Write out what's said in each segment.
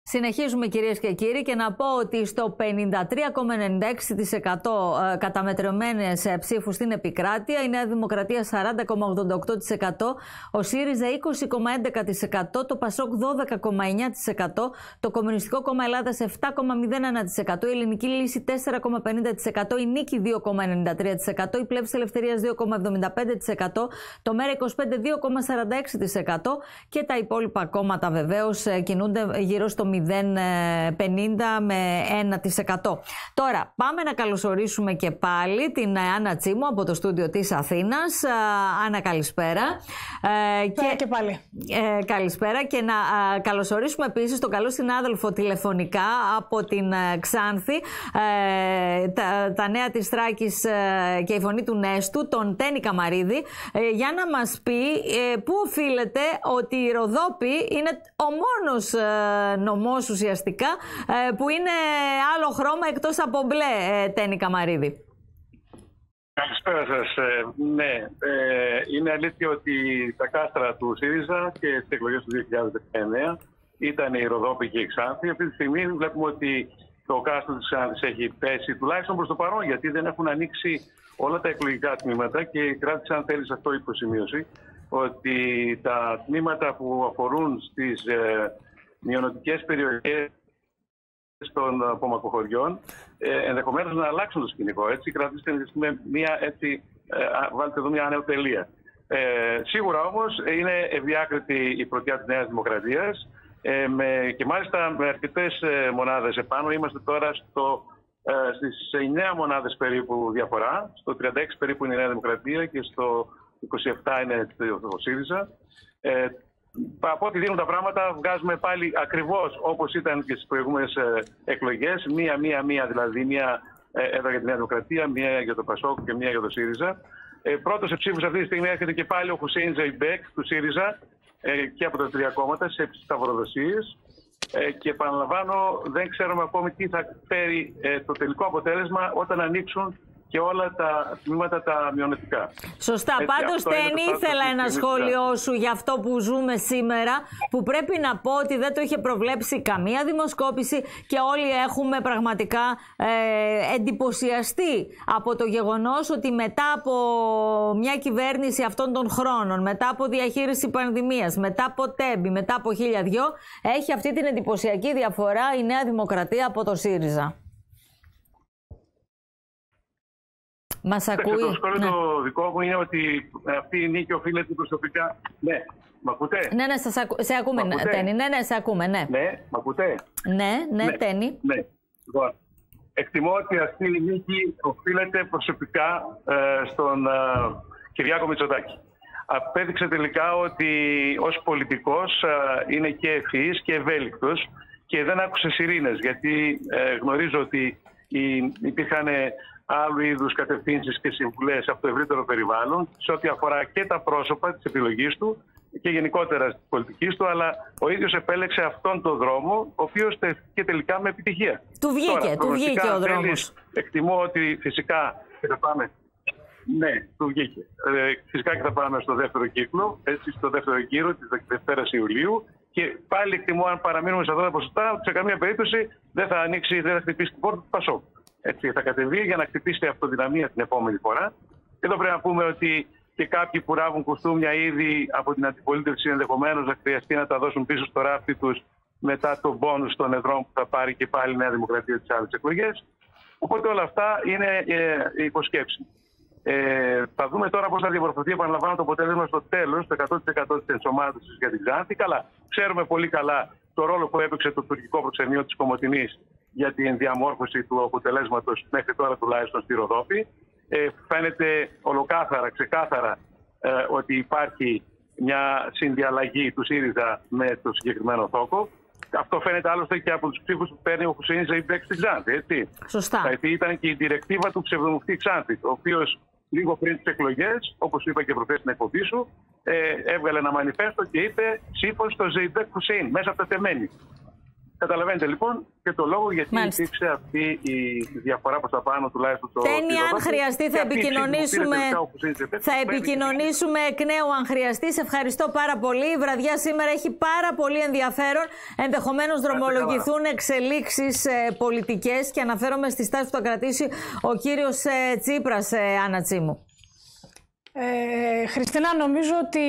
Συνεχίζουμε κυρίες και κύριοι και να πω ότι στο 53,96% καταμετρημένες ψήφους στην επικράτεια, η Νέα Δημοκρατία 40,88%, ο ΣΥΡΙΖΑ 20,11%, το ΠΑΣΟΚ 12,9%, το Κομμουνιστικό Κόμμα Ελλάδας 7,01%, η Ελληνική Λύση 4,50%, η Νίκη 2,93%, η Πλεύση Ελευθερίας 2,75%, το ΜΕΡΑ25 2,46% και τα υπόλοιπα κόμματα βεβαίως κινούνται γύρω στο 0,50 με 1%. Τώρα πάμε να καλωσορίσουμε και πάλι την Άννα Τσίμου από το στούντιο της Αθήνας. Άννα, καλησπέρα. Και πάλι. Καλησπέρα και να καλωσορίσουμε επίσης τον καλό συνάδελφο τηλεφωνικά από την Ξάνθη, τα νέα της Θράκης και η φωνή του Νέστου, τον Τέννη Καμαρίδη, για να μας πει πού οφείλεται ότι η Ροδόπη είναι ο μόνος νομός ουσιαστικά που είναι άλλο χρώμα εκτός από μπλε, Τέννη Καμαρίδη. Καλησπέρα σας. Ναι, είναι αλήθεια ότι τα κάστρα του ΣΥΡΙΖΑ και στις εκλογές του 2019 ήταν η Ροδόπη και η Ξάνθη. Αυτή τη στιγμή βλέπουμε ότι το κάστρο της Ξάνθης έχει πέσει, τουλάχιστον προς το παρόν, γιατί δεν έχουν ανοίξει όλα τα εκλογικά τμήματα και κράτησε, αν θέλει, αυτό η υποσημείωση, ότι τα τμήματα που αφορούν στις μειονοτικές περιοχές των απομακροχωριών ενδεχομένως να αλλάξουν το σκηνικό. Έτσι, κρατήστε βάλτε εδώ μια ανεοτελεία. Σίγουρα όμως είναι ευδιάκριτη η πρωτιά της Νέας Δημοκρατίας και μάλιστα με αρκετές μονάδες επάνω. Είμαστε τώρα στις 9 μονάδες περίπου διαφορά. Στο 36 περίπου είναι η Νέα Δημοκρατία και στο 27 είναι το ΣΥΡΙΖΑ. Από ό,τι δίνουν τα πράγματα, βγάζουμε πάλι ακριβώς όπως ήταν και στις προηγούμενες εκλογές. Μία, δηλαδή μία έδρα για τη Νέα Δημοκρατία, μία για το ΠΑΣΟΚ και μία για το ΣΥΡΙΖΑ. Πρώτος σε ψήφους αυτή τη στιγμή έρχεται και πάλι ο Χουσέιν Ζεϊμπέκ του ΣΥΡΙΖΑ και από τα τρία κόμματα σε σταυροδοσίες. Και επαναλαμβάνω, δεν ξέρουμε ακόμη τι θα φέρει το τελικό αποτέλεσμα όταν ανοίξουν και όλα τα τμήματα τα μειονοτικά. Σωστά. Πάντως, Τέννη, ήθελα ένα σχόλιο σου για αυτό που ζούμε σήμερα, που πρέπει να πω ότι δεν το είχε προβλέψει καμία δημοσκόπηση και όλοι έχουμε πραγματικά εντυπωσιαστεί από το γεγονός ότι μετά από μια κυβέρνηση αυτών των χρόνων, μετά από διαχείριση πανδημίας, μετά από τέμπη, μετά από 1002, έχει αυτή την εντυπωσιακή διαφορά η Νέα Δημοκρατία από το ΣΥΡΙΖΑ. Μας ακούει? Το σχόλιο το δικό μου είναι ότι αυτή η νίκη οφείλεται προσωπικά. Ναι, μ' ακούτε? Ναι, σε ακούμε, Τέννη. Ναι, σε ακούμε, ναι. Ναι, μ' ακούτε? Ναι, Τέννη. Ναι. Λοιπόν, εκτιμώ ότι αυτή η νίκη οφείλεται προσωπικά στον Κυριάκο Μητσοτάκη. Απέδειξε τελικά ότι ως πολιτικός είναι και ευφυής και ευέλικτος και δεν άκουσε σιρήνες, γιατί γνωρίζω ότι υπήρχαν άλλου είδους κατευθύνσεις και συμβουλές από το ευρύτερο περιβάλλον σε ό,τι αφορά και τα πρόσωπα της επιλογής του και γενικότερα της πολιτικής του, αλλά ο ίδιος επέλεξε αυτόν τον δρόμο, ο οποίος και τελικά με επιτυχία. Του βγήκε ο δρόμος. Εκτιμώ ότι φυσικά και θα πάμε. Ναι, του βγήκε. Φυσικά και θα πάμε στο δεύτερο κύκλο, έτσι, στο δεύτερο γύρο της Δευτέρας Ιουλίου. Και πάλι εκτιμώ, αν παραμείνουμε σε αυτά τα ποσοστά, ότι σε καμία περίπτωση δεν θα χτυπήσει την πόρτα του ΠΑΣΟΚ. Έτσι, θα κατεβεί για να χτυπήσει αυτοδυναμία την επόμενη φορά. Εδώ πρέπει να πούμε ότι και κάποιοι που ράβουν κουστούμια ήδη από την αντιπολίτευση ενδεχομένως να χρειαστεί να τα δώσουν πίσω στο ράφτη τους μετά τον πόνους των εδρών που θα πάρει και πάλι η Νέα Δημοκρατία τις άλλες εκλογές. Οπότε όλα αυτά είναι υποσκέψη. Θα δούμε τώρα πώς θα διαμορφωθεί, επαναλαμβάνω, το αποτέλεσμα στο τέλος, το 100% της ενσωμάτωσης για την Ξάνθη. Καλά, ξέρουμε πολύ καλά το ρόλο που έπαιξε το τουρκικό προξενείο της Κομοτηνής για την διαμόρφωση του αποτελέσματος μέχρι τώρα τουλάχιστον στη Ροδόπη. Φαίνεται ολοκάθαρα, ξεκάθαρα ότι υπάρχει μια συνδιαλλαγή του ΣΥΡΙΖΑ με το συγκεκριμένο θόκο. Αυτό φαίνεται άλλωστε και από τους ψήφους που παίρνει ο Χουσέιν Ζεϊμπέκ στην Ξάνθη. Έτσι. Σωστά. Γιατί ήταν και η διρεκτίβα του ψευδομουφτή Ξάνθη, ο οποίος λίγο πριν τις εκλογές, όπως είπα και προχθές στην εκπομπή σου, έβγαλε ένα μανιφέστο και είπε ψήφος στο Ζεϊμπέκ Χουσέιν μέσα από τα τεμένη. Καταλαβαίνετε λοιπόν και το λόγο γιατί υπήρξε αυτή η διαφορά προς τα πάνω τουλάχιστον. Τένι, αν χρειαστεί θα επικοινωνήσουμε εκ νέου αν χρειαστεί. Σε ευχαριστώ πάρα πολύ. Η βραδιά σήμερα έχει πάρα πολύ ενδιαφέρον. Ενδεχομένως δρομολογηθούν εξελίξεις πολιτικές και αναφέρομαι στη στάση που θα κρατήσει ο κύριος Τσίπρας, Άννα Τσίμου. Χριστίνα, νομίζω ότι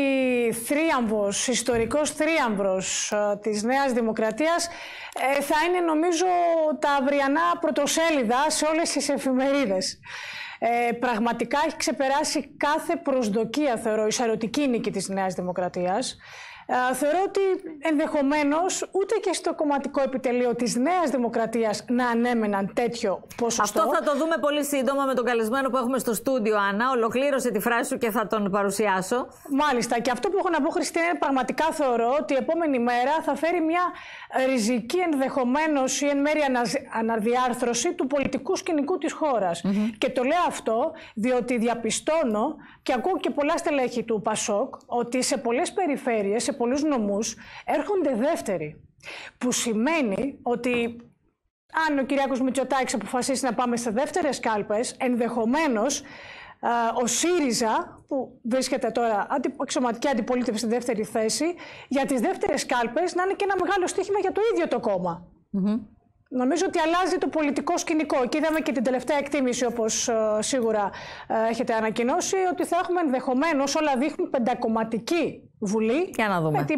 ιστορικός θρίαμβος της Νέας Δημοκρατίας θα είναι, νομίζω, τα αυριανά πρωτοσέλιδα σε όλες τις εφημερίδες. Πραγματικά έχει ξεπεράσει κάθε προσδοκία, θεωρώ, η σαρωτική νίκη της Νέας Δημοκρατίας. Θεωρώ ότι ενδεχομένως ούτε και στο κομματικό επιτελείο της Νέας Δημοκρατίας να ανέμεναν τέτοιο ποσοστό. Αυτό θα το δούμε πολύ σύντομα με τον καλεσμένο που έχουμε στο στούντιο, Άννα. Ολοκλήρωσε τη φράση σου και θα τον παρουσιάσω. Μάλιστα. Και αυτό που έχω να πω, Χριστίνα, είναι πραγματικά θεωρώ ότι η επόμενη μέρα θα φέρει μια ριζική, ενδεχομένως ή εν μέρει αναδιάρθρωση του πολιτικού σκηνικού της χώρας. Και το λέω αυτό διότι διαπιστώνω και ακούω και πολλά στελέχη του ΠΑΣΟΚ ότι σε πολλές περιφέρειες, σε πολλούς νομούς έρχονται δεύτεροι. Που σημαίνει ότι αν ο Κυριάκος Μητσοτάκης αποφασίσει να πάμε σε δεύτερες κάλπες, ενδεχομένως ο ΣΥΡΙΖΑ, που βρίσκεται τώρα αξιωματική αντιπολίτευση στη δεύτερη θέση, για τις δεύτερες κάλπες να είναι και ένα μεγάλο στοίχημα για το ίδιο το κόμμα. Νομίζω ότι αλλάζει το πολιτικό σκηνικό. Και είδαμε και την τελευταία εκτίμηση, όπως σίγουρα έχετε ανακοινώσει, ότι θα έχουμε ενδεχομένως, όλα δείχνουν, πεντακομματική Βουλή. Για να δούμε.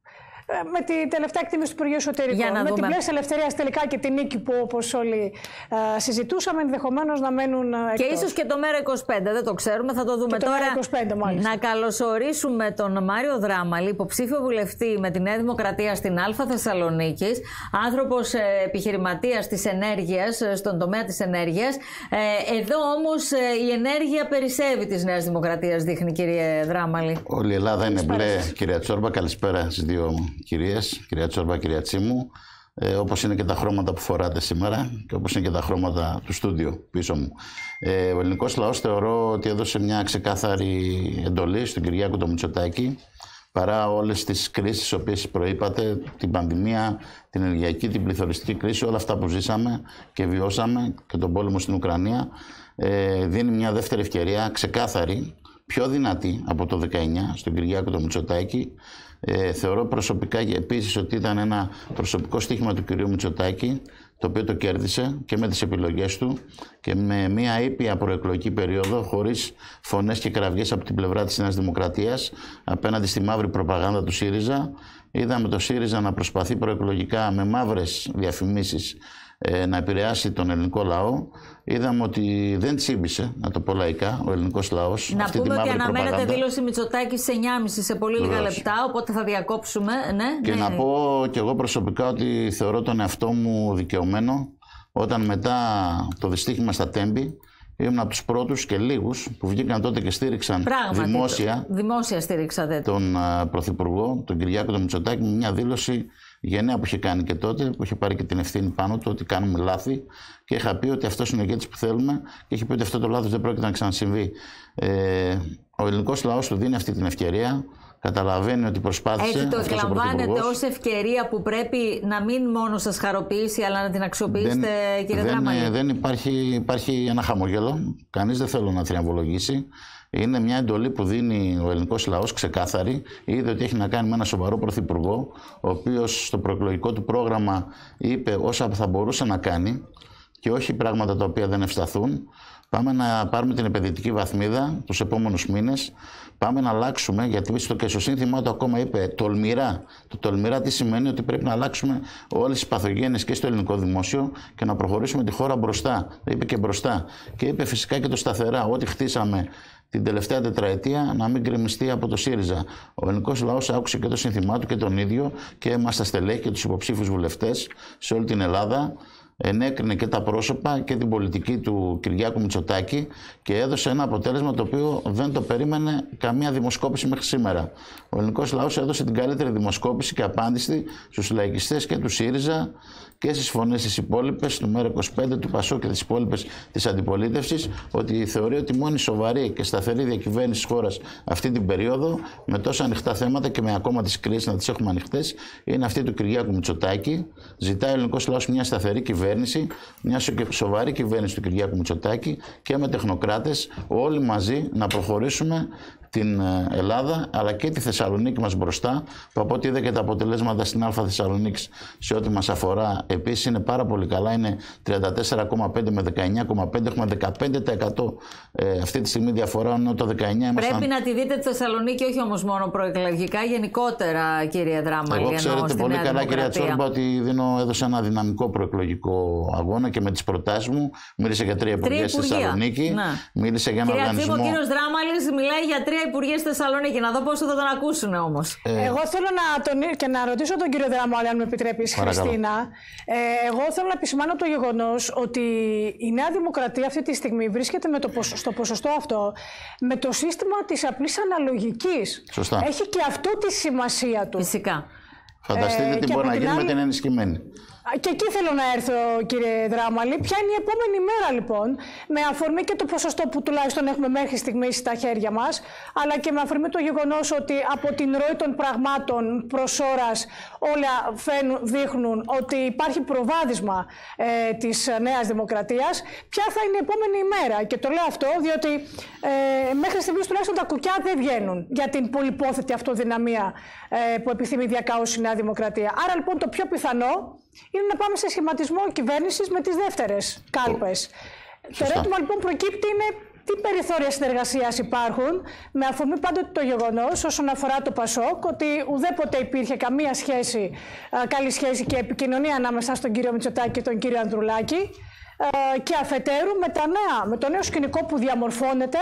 Με τη τελευταία εκτίμηση του Υπουργείου Εσωτερικών. Με την Πλεύση Ελευθερίας τελικά και την νίκη που, όπως όλοι συζητούσαμε, ενδεχομένως να μένουν εκτός. Και ίσως και το ΜέΡΑ25, δεν το ξέρουμε, θα το δούμε και τώρα. Το ΜέΡΑ25, να καλωσορίσουμε τον Μάριο Δράμαλη, υποψήφιο βουλευτή με τη Νέα Δημοκρατία στην Α Θεσσαλονίκης, άνθρωπος επιχειρηματίας της ενέργειας, στον τομέα της ενέργειας. Εδώ όμως η ενέργεια περισσεύει της Νέας Δημοκρατίας, δείχνει, κύριε Δράμαλη. Όλη η Ελλάδα είναι μπλε, κυρία Τσόρμπα. Καλησπέρα στις δύο κυρίες, κυρία Τσόρμπα, κυρία Τσίμου, όπως είναι και τα χρώματα που φοράτε σήμερα και όπως είναι και τα χρώματα του στούντιο πίσω μου. Ο ελληνικός λαός θεωρώ ότι έδωσε μια ξεκάθαρη εντολή στον Κυριάκο τον Μητσοτάκη, παρά όλες τις κρίσεις τις οποίες προείπατε, την πανδημία, την ενεργειακή, την πληθωριστική κρίση, όλα αυτά που ζήσαμε και βιώσαμε και τον πόλεμο στην Ουκρανία, δίνει μια δεύτερη ευκαιρία ξεκάθαρη, πιο δυνατή από το 19 στον Κυριάκο τον Μητσοτάκη. Θεωρώ προσωπικά επίσης ότι ήταν ένα προσωπικό στοίχημα του κυρίου Μητσοτάκη, το οποίο το κέρδισε και με τις επιλογές του και με μια ήπια προεκλογική περίοδο, χωρίς φωνές και κραυγές από την πλευρά της Νέας Δημοκρατίας απέναντι στη μαύρη προπαγάνδα του ΣΥΡΙΖΑ. Είδαμε το ΣΥΡΙΖΑ να προσπαθεί προεκλογικά με μαύρες διαφημίσεις να επηρεάσει τον ελληνικό λαό. Είδαμε ότι δεν τσίμπησε, να το πω λαϊκά, ο ελληνικός λαός. Να αυτή πούμε τη ότι αναμένεται προπαγάνδα. δήλωση Μητσοτάκη σε 9,5 σε πολύ λίγα λεπτά, οπότε θα διακόψουμε. Και να πω κι εγώ προσωπικά ότι θεωρώ τον εαυτό μου δικαιωμένο όταν μετά το δυστύχημα στα Τέμπη ήμουν από τους πρώτους και λίγους που βγήκαν τότε και στήριξαν δημόσια στήριξατε τον Πρωθυπουργό, τον Κυριάκο τον Μητσοτάκη, με μια δήλωση γενναία που είχε κάνει και τότε, που είχε πάρει και την ευθύνη πάνω του ότι κάνουμε λάθη και είχα πει ότι αυτός είναι ο ηγέτης που θέλουμε και είχε πει ότι αυτό το λάθος δεν πρόκειται να ξανασυμβεί. Ο ελληνικός λαός του δίνει αυτή την ευκαιρία. Καταλαβαίνει ότι προσπάθησε. Έτσι το εκλαμβάνετε ως ευκαιρία που πρέπει να μην μόνο σας χαροποιήσει, αλλά να την αξιοποιήσετε, κύριε Δράμαλη? Δεν υπάρχει ένα χαμόγελο. Κανείς δεν θέλω να θριαμβολογήσει. Είναι μια εντολή που δίνει ο ελληνικός λαός ξεκάθαρη. Είδε ότι έχει να κάνει με ένα σοβαρό πρωθυπουργό, ο οποίος στο προεκλογικό του πρόγραμμα είπε όσα θα μπορούσε να κάνει και όχι πράγματα τα οποία δεν ευσταθούν. Πάμε να πάρουμε την επενδυτική βαθμίδα τους επόμενους μήνες. Πάμε να αλλάξουμε, γιατί και στο σύνθημά του ακόμα είπε τολμηρά. Το τολμηρά τι σημαίνει? Ότι πρέπει να αλλάξουμε όλες τις παθογένειες και στο ελληνικό δημόσιο και να προχωρήσουμε τη χώρα μπροστά. Το είπε και μπροστά. Και είπε φυσικά και το σταθερά. Ό,τι χτίσαμε την τελευταία τετραετία να μην γκρεμιστεί από το ΣΥΡΙΖΑ. Ο ελληνικός λαός άκουσε και το σύνθημά του και τον ίδιο και εμάς τα στελέχη και τους υποψήφιους βουλευτές σε όλη την Ελλάδα. ενέκρινε και τα πρόσωπα και την πολιτική του Κυριάκου Μητσοτάκη και έδωσε ένα αποτέλεσμα το οποίο δεν το περίμενε καμία δημοσκόπηση μέχρι σήμερα. Ο ελληνικός λαός έδωσε την καλύτερη δημοσκόπηση και απάντηση στους λαϊκιστές και του ΣΥΡΙΖΑ και στις φωνές τις υπόλοιπες του ΜΕΡΑ25, του ΠΑΣΟΚ και τις υπόλοιπες της αντιπολίτευσης, ότι θεωρεί ότι μόνη σοβαρή και σταθερή διακυβέρνηση της χώρας αυτή την περίοδο, με τόσα ανοιχτά θέματα και με ακόμα τις κρίσεις να τις έχουμε ανοιχτές, είναι αυτή του Κυριάκου Μητσοτάκη. Ζητάει ο ελληνικός λαός μια σταθερή κυβέρνηση, μια σοβαρή κυβέρνηση του Κυριάκου Μητσοτάκη και με τεχνοκράτες όλοι μαζί να προχωρήσουμε την Ελλάδα αλλά και τη Θεσσαλονίκη μας μπροστά, που από ό,τι είδα και τα αποτελέσματα στην Αλφα Θεσσαλονίκης σε ό,τι μας αφορά επίσης είναι πάρα πολύ καλά, είναι 34,5 με 19,5, έχουμε 15% αυτή τη στιγμή διαφορά, ενώ το 19 ήμασταν... Πρέπει να τη δείτε τη Θεσσαλονίκη όχι όμως μόνο προεκλογικά, γενικότερα κύριε Δράμαλη. Εγώ ξέρετε πολύ καλά κυρία Τσόρμπα ότι έδωσα ένα δυναμικό προεκλογικό αγώνα και με τις προτάσεις μου μίλησε για 3 υπουργεία στη Θεσσαλονίκη, μίλησε για ένα οργανισμό... Ο κύριος Δράμαλης μιλάει για 3 υπουργεία στη Θεσσαλονίκη. Να δω πόσο θα τον ακούσουν όμως. Εγώ θέλω να ρωτήσω τον κύριο Δράμαλη, αν με επιτρέπεις, Χριστίνα. Εγώ θέλω να επισημάνω το γεγονός ότι η Νέα Δημοκρατία αυτή τη στιγμή βρίσκεται στο ποσοστό αυτό με το σύστημα της απλής αναλογικής. Σωστά. Έχει και αυτό τη σημασία του. Φυσικά. Φανταστείτε τι μπορεί να γίνει με την ενισχυμένη. Και εκεί θέλω να έρθω, κύριε Δράμαλη. Ποια είναι η επόμενη μέρα, λοιπόν, με αφορμή και το ποσοστό που τουλάχιστον έχουμε μέχρι στιγμής στα χέρια μας, αλλά και με αφορμή το γεγονός ότι από την ροή των πραγμάτων προς ώρας όλα δείχνουν ότι υπάρχει προβάδισμα της Νέας Δημοκρατίας. Ποια θα είναι η επόμενη ημέρα? Και το λέω αυτό διότι μέχρι στιγμής τουλάχιστον τα κουκιά δεν βγαίνουν για την πολυπόθετη αυτοδυναμία που επιθυμεί διακάως η Νέα Δημοκρατία. Άρα, λοιπόν, το πιο πιθανό είναι να πάμε σε σχηματισμό κυβέρνησης με τις δεύτερες κάλπες. Το ερώτημα λοιπόν προκύπτει είναι τι περιθώρια συνεργασίας υπάρχουν, με αφορμή πάντοτε το γεγονός όσον αφορά το ΠΑΣΟΚ ότι ουδέποτε υπήρχε καμία σχέση, καλή σχέση και επικοινωνία ανάμεσα στον κύριο Μητσοτάκη και τον κύριο Ανδρουλάκη και αφετέρου με το νέο σκηνικό που διαμορφώνεται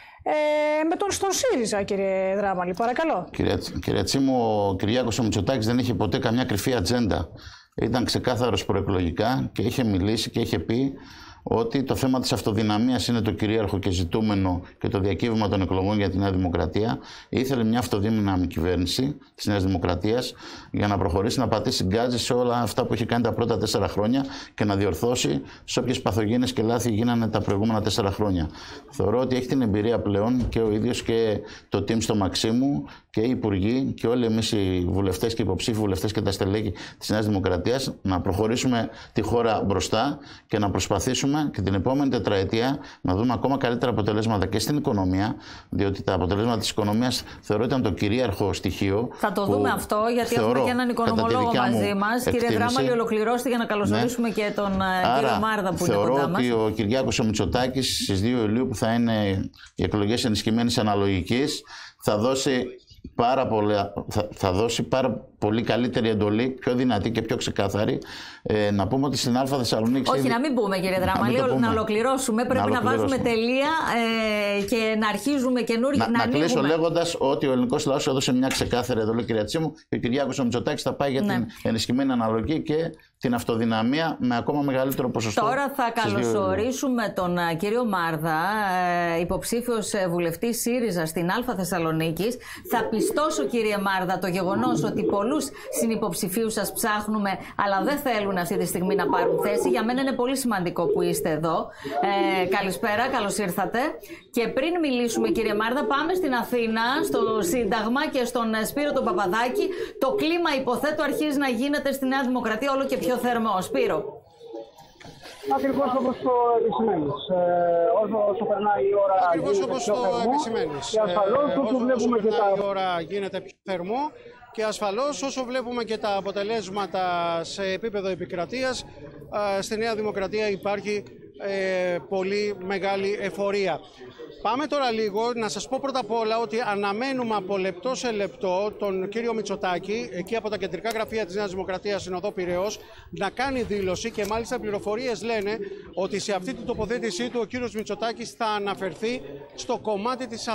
στον ΣΥΡΙΖΑ, κύριε Δράμαλη. Παρακαλώ. Κυρία Τσίμου, ο Κυριάκος Μητσοτάκης δεν είχε ποτέ καμιά κρυφή ατζέντα. Ήταν ξεκάθαρος προεκλογικά και είχε μιλήσει και είχε πει ότι το θέμα της αυτοδυναμίας είναι το κυρίαρχο και ζητούμενο και το διακύβευμα των εκλογών για τη Νέα Δημοκρατία. Ήθελε μια αυτοδύναμη κυβέρνηση της Νέας Δημοκρατίας για να προχωρήσει να πατήσει γκάζι σε όλα αυτά που είχε κάνει τα πρώτα 4 χρόνια και να διορθώσει σε όποιες παθογένειες και λάθη γίνανε τα προηγούμενα 4 χρόνια. Θεωρώ ότι έχει την εμπειρία πλέον και ο ίδιος και το team στο Μαξίμου και οι υπουργοί και όλοι εμείς οι βουλευτές και οι υποψήφοι βουλευτές και τα στελέχη της Νέας Δημοκρατίας να προχωρήσουμε τη χώρα μπροστά και να προσπαθήσουμε και την επόμενη τετραετία να δούμε ακόμα καλύτερα αποτελέσματα και στην οικονομία, διότι τα αποτελέσματα της οικονομίας θεωρώ ήταν το κυρίαρχο στοιχείο. Θα το δούμε αυτό, γιατί έχουμε και έναν οικονομολόγο μαζί μας. Κύριε Δράμαλη, ολοκληρώστε για να καλωσορίσουμε και τον κύριο Μάρδα που είναι κοντά μας. Θεωρώ ότι ο Κυριάκος Μητσοτάκης στις 2 Ιουλίου που θα είναι οι εκλογές ενισχυμένης αναλογικής θα δώσει πάρα πολύ καλύτερη εντολή, πιο δυνατή και πιο ξεκάθαρη. Να πούμε ότι στην Αλφα Θεσσαλονίκη. Όχι, να μην πούμε, κύριε Δράμαλη, να ολοκληρώσουμε. Πρέπει να βάζουμε τελεία και να αρχίζουμε καινούργια. Να κλείσω λέγοντας ότι ο ελληνικός λαός έδωσε μια ξεκάθαρη εντολή, κυρία Τσίμου, και ο Κυριάκος Μητσοτάκης θα πάει για την ενισχυμένη αναλογική και την αυτοδυναμία με ακόμα μεγαλύτερο ποσοστό. Τώρα θα καλωσορίσουμε τον κύριο Μάρδα, υποψήφιος βουλευτής ΣΥΡΙΖΑ στην Αλφα Θεσσαλονίκης. Θα πιστώσω, κύριε Μάρδα, το γεγονός ότι πολλούς συνυποψηφίους σας ψάχνουμε, αλλά δεν θέλουν αυτή τη στιγμή να πάρουν θέση. Για μένα είναι πολύ σημαντικό που είστε εδώ. Καλησπέρα, καλώς ήρθατε. Και πριν μιλήσουμε, κύριε Μάρδα, πάμε στην Αθήνα, στο Σύνταγμα και στον Σπύρο τον Παπαδάκη. Το κλίμα, υποθέτω, αρχίζει να γίνεται στη Νέα Δημοκρατία όλο και πιο θερμό. Σπύρο. Ακριβώς όπως το επισημαίνεις. Όσο περνάει η ώρα γίνεται πιο θερμό και ασφαλώς όσο βλέπουμε και τα αποτελέσματα σε επίπεδο επικρατείας, στη Νέα Δημοκρατία υπάρχει πολύ μεγάλη εφορία. Πάμε τώρα λίγο να σας πω πρώτα απ' όλα ότι αναμένουμε από λεπτό σε λεπτό τον κύριο Μητσοτάκη, εκεί από τα κεντρικά γραφεία της Νέας Δημοκρατίας στην οδό Πειραιώς, να κάνει δήλωση και μάλιστα πληροφορίες λένε ότι σε αυτή την τοποθέτησή του ο κύριος Μητσοτάκης θα αναφερθεί στο κομμάτι της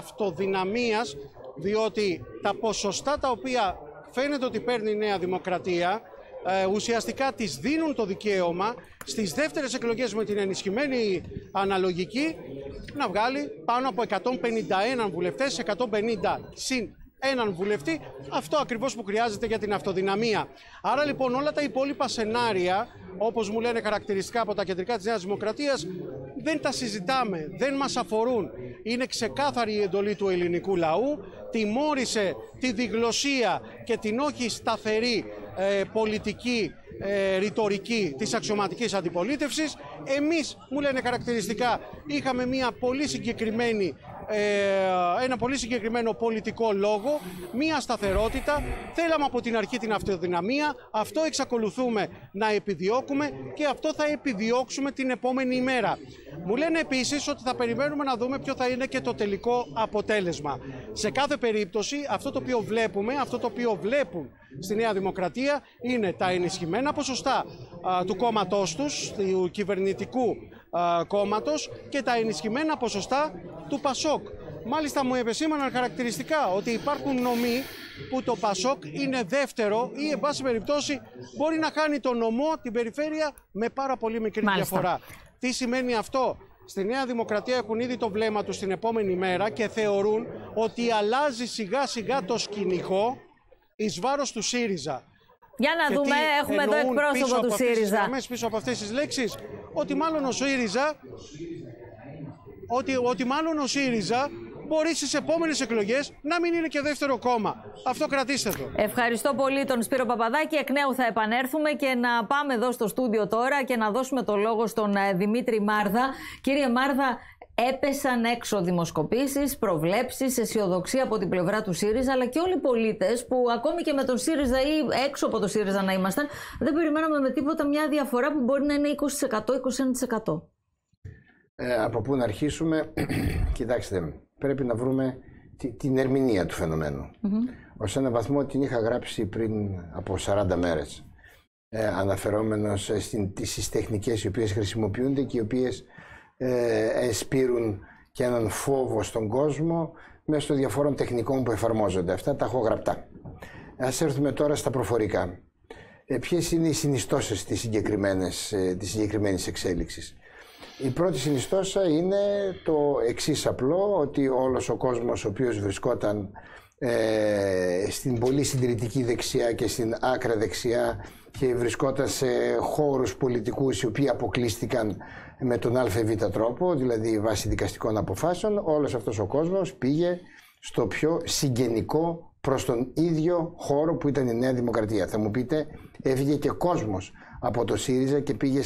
αυτοδυναμίας, διότι τα ποσοστά τα οποία φαίνεται ότι παίρνει η Νέα Δημοκρατία ουσιαστικά της δίνουν το δικαίωμα στις δεύτερες εκλογές με την ενισχυμένη αναλογική να βγάλει πάνω από 151 βουλευτές, 150 συν έναν βουλευτή, αυτό ακριβώς που χρειάζεται για την αυτοδυναμία. Άρα λοιπόν όλα τα υπόλοιπα σενάρια, όπως μου λένε χαρακτηριστικά από τα κεντρικά της Νέας Δημοκρατίας, δεν τα συζητάμε, δεν μας αφορούν. Είναι ξεκάθαρη η εντολή του ελληνικού λαού, τιμώρησε τη διγλωσία και την όχι σταθερή πολιτική ρητορική της αξιωματικής αντιπολίτευσης. Εμείς, μου λένε χαρακτηριστικά, είχαμε μια πολύ συγκεκριμένη ένα πολύ συγκεκριμένο πολιτικό λόγο, μία σταθερότητα. Θέλαμε από την αρχή την αυτοδυναμία, αυτό εξακολουθούμε να επιδιώκουμε και αυτό θα επιδιώξουμε την επόμενη ημέρα. Μου λένε επίσης ότι θα περιμένουμε να δούμε ποιο θα είναι και το τελικό αποτέλεσμα. Σε κάθε περίπτωση αυτό το οποίο βλέπουμε, αυτό το οποίο βλέπουν στη Νέα Δημοκρατία είναι τα ενισχυμένα ποσοστά του κόμματός τους, του κυβερνητικού κόμματος και τα ενισχυμένα ποσοστά του ΠΑΣΟΚ. Μάλιστα μου επεσήμαναν χαρακτηριστικά ότι υπάρχουν νομοί που το ΠΑΣΟΚ είναι δεύτερο ή εν πάση περιπτώσει μπορεί να χάνει το νομό, την περιφέρεια με πάρα πολύ μικρή διαφορά. Τι σημαίνει αυτό? Στη Νέα Δημοκρατία έχουν ήδη το βλέμμα τους την επόμενη μέρα και θεωρούν ότι αλλάζει σιγά σιγά το σκηνικό εις βάρος του ΣΥΡΙΖΑ. Για να δούμε, έχουμε εδώ εκπρόσωπο του ΣΥΡΙΖΑ. Πίσω από αυτές τις λέξεις, ότι μάλλον ο ΣΥΡΙΖΑ μπορεί στις επόμενες εκλογές να μην είναι και δεύτερο κόμμα. Αυτό κρατήστε το. Ευχαριστώ πολύ τον Σπύρο Παπαδάκη. Εκ νέου θα επανέρθουμε και να πάμε εδώ στο στούντιο τώρα και να δώσουμε το λόγο στον Δημήτρη Μάρδα. Κύριε Μάρδα, έπεσαν έξω δημοσκοπήσεις, προβλέψεις, αισιοδοξία από την πλευρά του ΣΥΡΙΖΑ, αλλά και όλοι οι πολίτες που ακόμη και με τον ΣΥΡΙΖΑ ή έξω από το ΣΥΡΙΖΑ να ήμασταν, δεν περιμέναμε με τίποτα μια διαφορά που μπορεί να είναι 20%, 21%. Από πού να αρχίσουμε? Κοιτάξτε, πρέπει να βρούμε την ερμηνεία του φαινομένου. Ως έναν βαθμό την είχα γράψει πριν από 40 μέρες, αναφερόμενος στις τεχνικές οι οποίες χρησιμοποιούνται και οι οποίες εσπείρουν και έναν φόβο στον κόσμο μέσω των διαφόρων τεχνικών που εφαρμόζονται. Αυτά τα έχω γραπτά. Ας έρθουμε τώρα στα προφορικά. Ποιες είναι οι συνιστώσεις της συγκεκριμένης εξέλιξης? Η πρώτη συνιστόσα είναι το εξής απλό, ότι όλος ο κόσμος ο οποίος βρισκόταν στην πολύ συντηρητική δεξιά και στην άκρα δεξιά και βρισκόταν σε χώρους πολιτικούς οι οποίοι αποκλείστηκαν με τον ΑΒ τρόπο, δηλαδή βάσει δικαστικών αποφάσεων, όλος αυτός ο κόσμος πήγε στο πιο συγγενικό προς τον ίδιο χώρο που ήταν η Νέα Δημοκρατία. Θα μου πείτε, έφυγε και κόσμος από το ΣΥΡΙΖΑ και πήγε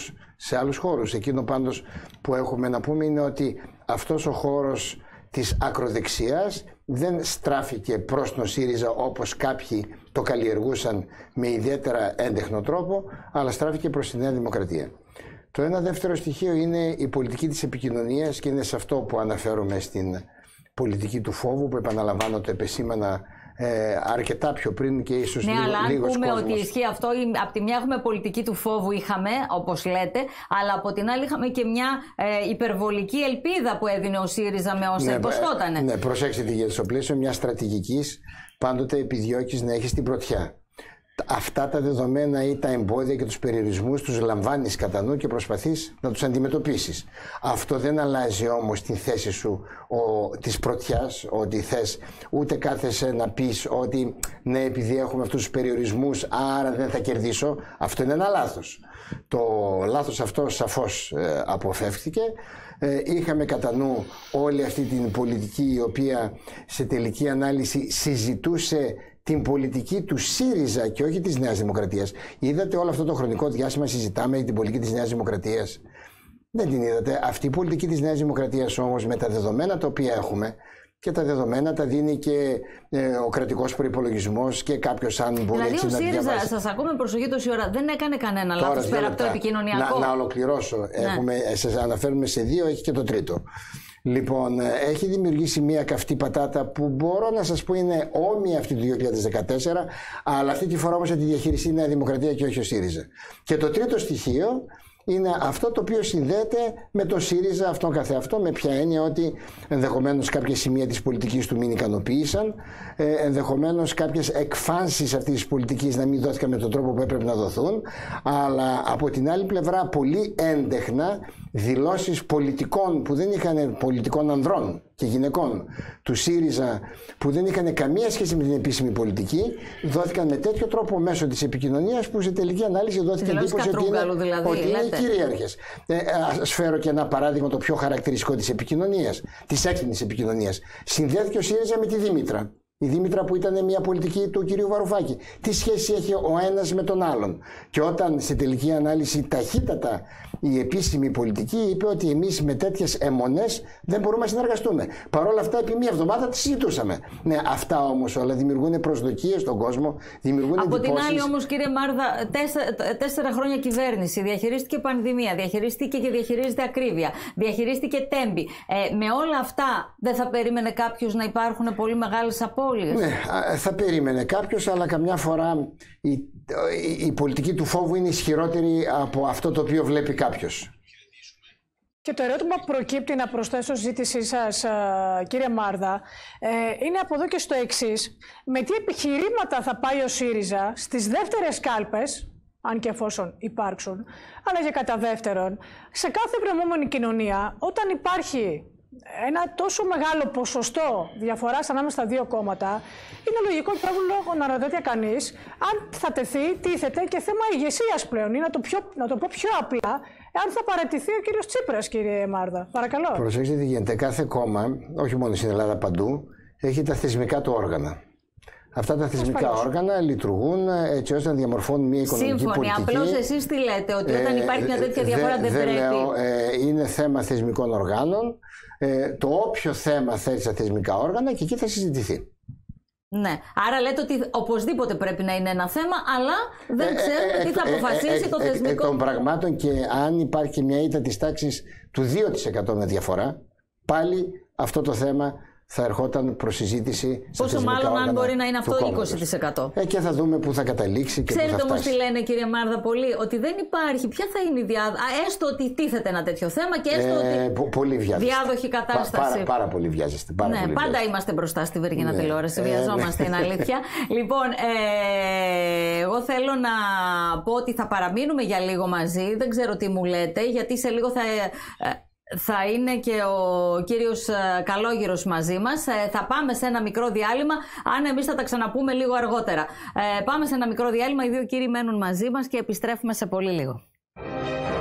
σε άλλους χώρους. Εκείνο πάντως που έχουμε να πούμε είναι ότι αυτός ο χώρος της ακροδεξιάς δεν στράφηκε προς τον ΣΥΡΙΖΑ όπως κάποιοι το καλλιεργούσαν με ιδιαίτερα έντεχνο τρόπο, αλλά στράφηκε προς τη Νέα Δημοκρατία. Το ένα δεύτερο στοιχείο είναι η πολιτική της επικοινωνίας και είναι σε αυτό που αναφέρομαι στην πολιτική του φόβου, που επαναλαμβάνω το επεσήμανα αρκετά πιο πριν και ίσως λίγος κόσμος. Ναι, αλλά αν πούμε ότι ισχύει αυτό, από τη μια έχουμε πολιτική του φόβου, είχαμε, όπως λέτε, αλλά από την άλλη είχαμε και μια υπερβολική ελπίδα που έδινε ο ΣΥΡΙΖΑ με όσα υποσχότανε. Ναι, προσέξτε τι γίνεται. Στο πλαίσιο μιας στρατηγικής πάντοτε επιδιώκεις να έχεις την πρωτιά. Αυτά τα δεδομένα ή τα εμπόδια και τους περιορισμούς τους λαμβάνεις κατά νου και προσπαθείς να τους αντιμετωπίσεις. Αυτό δεν αλλάζει όμως την θέση σου της πρωτιάς, ότι θες, ούτε κάθεσαι να πεις ότι ναι, επειδή έχουμε αυτούς τους περιορισμούς άρα δεν θα κερδίσω. Αυτό είναι ένα λάθος. Το λάθος αυτό σαφώς αποφεύθηκε. Είχαμε κατά νου όλη αυτή την πολιτική η οποία σε τελική ανάλυση συζητούσε την πολιτική του ΣΥΡΙΖΑ και όχι της Νέας Δημοκρατίας. Είδατε όλο αυτό το χρονικό διάστημα συζητάμε την πολιτική της Νέας Δημοκρατίας? Δεν την είδατε. Αυτή η πολιτική της Νέας Δημοκρατίας όμως με τα δεδομένα τα οποία έχουμε, και τα δεδομένα τα δίνει και ο κρατικός προϋπολογισμός και κάποιος αν μπορεί δηλαδή έτσι να διαβάσει. Δηλαδή ο ΣΥΡΙΖΑ, σας ακούμε προσοχή τόση ώρα, δεν έκανε κανένα λάθος πέρα από το επικοινωνιακό. Να ολοκληρώσω. Ναι. Σας αναφέρουμε σε δύο, έχει και το τρίτο. Λοιπόν, έχει δημιουργήσει μια καυτή πατάτα που μπορώ να σας πω είναι όμοια αυτή του 2014, αλλά αυτή τη φορά όμως θα τη διαχειριστεί η Νέα Δημοκρατία και όχι ο ΣΥΡΙΖΑ. Και το τρίτο στοιχείο είναι αυτό το οποίο συνδέεται με τον ΣΥΡΙΖΑ αυτόν καθεαυτό, με ποια έννοια ότι ενδεχομένως κάποια σημεία της πολιτικής του μην ικανοποίησαν, ενδεχομένως κάποιες εκφάνσεις αυτής της πολιτικής να μην δόθηκαν με τον τρόπο που έπρεπε να δοθούν, αλλά από την άλλη πλευρά πολύ έντεχνα δηλώσεις πολιτικών που δεν είχαν, πολιτικών ανδρών και γυναικών του ΣΥΡΙΖΑ, που δεν είχαν καμία σχέση με την επίσημη πολιτική, δόθηκαν με τέτοιο τρόπο μέσω της επικοινωνίας που σε τελική ανάλυση δόθηκε εντύπωση ότι είναι κυρίαρχες. Ας φέρω και ένα παράδειγμα το πιο χαρακτηριστικό της επικοινωνίας, της έξυπνης επικοινωνίας. Συνδέθηκε ο ΣΥΡΙΖΑ με τη Δήμητρα. Η Δήμητρα που ήταν μια πολιτική του κυρίου Βαρουφάκη. Τι σχέση έχει ο ένας με τον άλλον? Και όταν σε τελική ανάλυση ταχύτατα η επίσημη πολιτική είπε ότι εμείς με τέτοιες αιμονές δεν μπορούμε να συνεργαστούμε. Παρ' όλα αυτά, επί μία εβδομάδα τις συζητούσαμε. Ναι, αυτά όμως όλα δημιουργούν προσδοκίες στον κόσμο, δημιουργούν εντυπώσεις. Από την άλλη όμως, κύριε Μάρδα, 4 χρόνια κυβέρνηση, διαχειρίστηκε πανδημία, διαχειρίστηκε και διαχειρίζεται ακρίβεια, διαχειρίστηκε τέμπη. Με όλα αυτά δεν θα περίμενε κάποιος να υπάρχουν πολύ μεγάλες απώλειες? Ναι, θα περίμενε κάποιος, αλλά καμιά φορά η πολιτική του φόβου είναι ισχυρότερη από αυτό το οποίο βλέπει κάποιος. Και το ερώτημα που προκύπτει, να προσθέσω στη συζήτησή σας, κύριε Μάρδα, είναι από εδώ και στο εξής. Με τι επιχειρήματα θα πάει ο ΣΥΡΙΖΑ στις δεύτερες κάλπες, αν και εφόσον υπάρξουν, αλλά και κατά δεύτερον, σε κάθε βρεμόμενη κοινωνία, όταν υπάρχει ένα τόσο μεγάλο ποσοστό διαφοράς ανάμεσα στα δύο κόμματα, είναι λογικό και πρέπει να ρωτάται κανείς αν θα τεθεί, τίθεται και θέμα ηγεσίας πλέον. Ή να το πω πιο απλά, αν θα παραιτηθεί ο κύριος Τσίπρας, κύριε Μάρδα. Παρακαλώ. Προσέξτε τι γίνεται. Κάθε κόμμα, όχι μόνο στην Ελλάδα, παντού, έχει τα θεσμικά του όργανα. Αυτά τα θεσμικά όργανα λειτουργούν έτσι ώστε να διαμορφώνουν μια οικονομική πολιτική. Σύμφωνοι. Απλώς εσείς τι λέτε, ότι όταν υπάρχει μια τέτοια διαφορά δεν πρέπει? Λέω, είναι θέμα θεσμικών οργάνων. Το όποιο θέμα θέλει στα θεσμικά όργανα και εκεί θα συζητηθεί. Ναι. Άρα λέτε ότι οπωσδήποτε πρέπει να είναι ένα θέμα, αλλά δεν ξέρουμε τι θα αποφασίσει το θεσμικό. Εκ των πραγμάτων, και αν υπάρχει μια ήττα της τάξης του 2% με διαφορά, πάλι αυτό το θέμα θα ερχόταν προς συζήτηση. Πόσο μάλλον αν μπορεί να είναι αυτό 20%. Και θα δούμε πού θα καταλήξει και ξέρετε πού θα φτάσει. Όμως τι λένε, κύριε Μάρδα, πολλοί, ότι δεν υπάρχει. Ποια θα είναι η διάδοχη? Έστω ότι τίθεται ένα τέτοιο θέμα και έστω ότι. Πολύ διάδοχη κατάσταση. Πάρα πολύ βιάζεστε. Πάντα είμαστε μπροστά στη Βεργίνα τηλεόραση. Βιαζόμαστε, είναι αλήθεια. Λοιπόν, εγώ θέλω να πω ότι θα παραμείνουμε για λίγο μαζί. Δεν ξέρω τι μου λέτε, γιατί σε λίγο θα είναι και ο κύριος Καλόγυρος μαζί μας. Θα πάμε σε ένα μικρό διάλειμμα. Αν εμείς θα τα ξαναπούμε λίγο αργότερα. Πάμε σε ένα μικρό διάλειμμα. Οι δύο κύριοι μένουν μαζί μας και επιστρέφουμε σε πολύ λίγο.